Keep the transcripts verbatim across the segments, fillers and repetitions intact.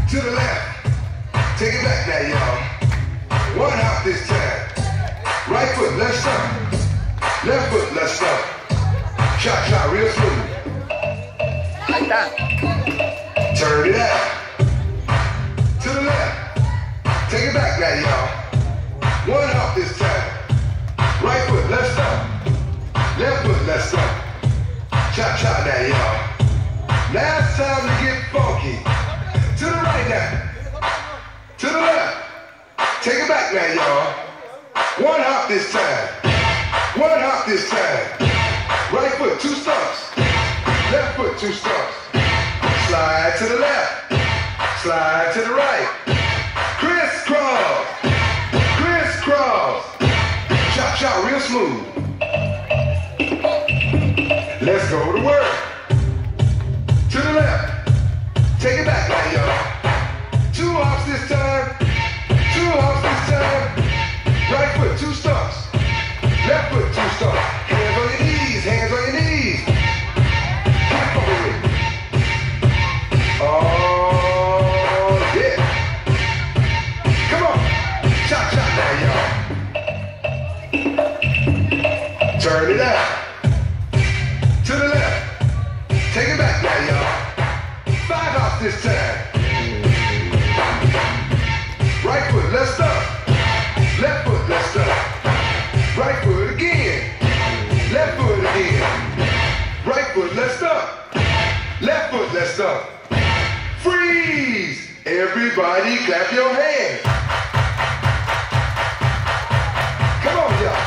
to the left. Take it back now, y'all. One hop this time. Right foot, left stomp. Left foot, left stomp. Shot, shot, real smooth. Like that. Turn it out. To the left. Take it back now, y'all. One hop this time. Right foot, left stomp. Left foot, left stomp. Chop, chop now, y'all. Now it's time to get funky. To the right now. To the left. Take it back now, y'all. One hop this time. One hop this time. Right foot, two stumps. Left foot, two stumps. Slide to the left. Slide to the right. Crisscross. Crisscross. Chop, chop, real smooth. Let's go to work. To the left. Take it back now, y'all. Two hops this time. Two hops this time. Right foot, two stumps. Left foot, two stumps. Hands on your knees. Hands on your knees. Keep over with me. Oh, yeah. Come on. Chop, chop now, y'all. Turn it out. To the left. Take it back now, y'all. Five hops this time. Right foot, left stump. Left foot, left stump. Right foot again. Left foot again. Right foot, left stump. Left foot, left stump. Freeze! Everybody clap your hands. Come on, y'all.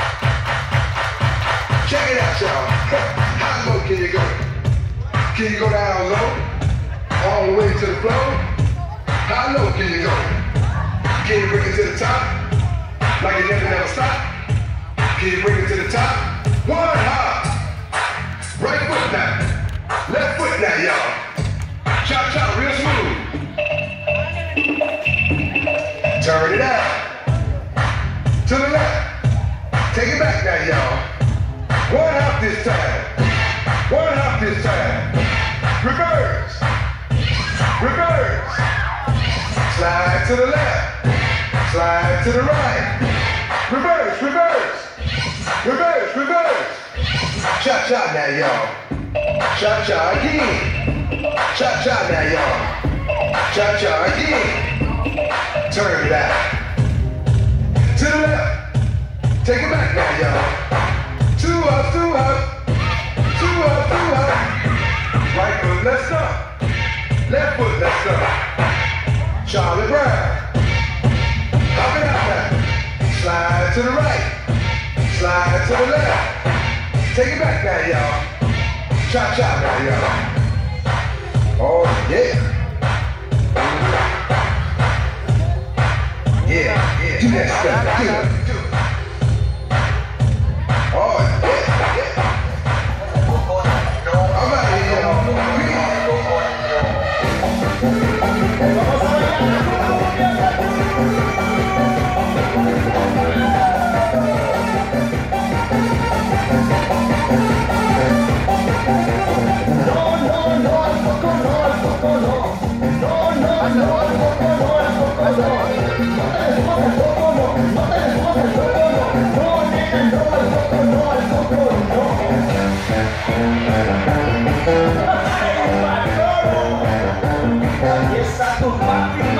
Check it out, y'all. How low can you go? Can you go down low? All the way to the floor? How low can you go? Can you bring it to the top? Like it never, never stop? Can you bring it to the top? One hop. Right foot now. Left foot now, y'all. Chop, chop, real smooth. Turn it out. To the left. Take it back now, y'all. One hop this time. One hop this time. Reverse. Reverse. Slide to the left. Slide to the right. Reverse, reverse. Reverse, reverse. Cha cha now, y'all. Cha cha again. Cha cha now, y'all. Cha cha again. Turn it out. To the left. Take it back now, y'all. Two up, two up. Two up, two up. Right foot, left stump. Left foot, left stump. Charlie Brown. Hop it out now. Slide to the right. Slide to the left. Take it back now, y'all. Chop, chop now, y'all. Oh, yeah. Yeah, yeah. Do that stuff. Do it. Do it. Oh, yeah, yeah. I'm out here, y'all. Essa turma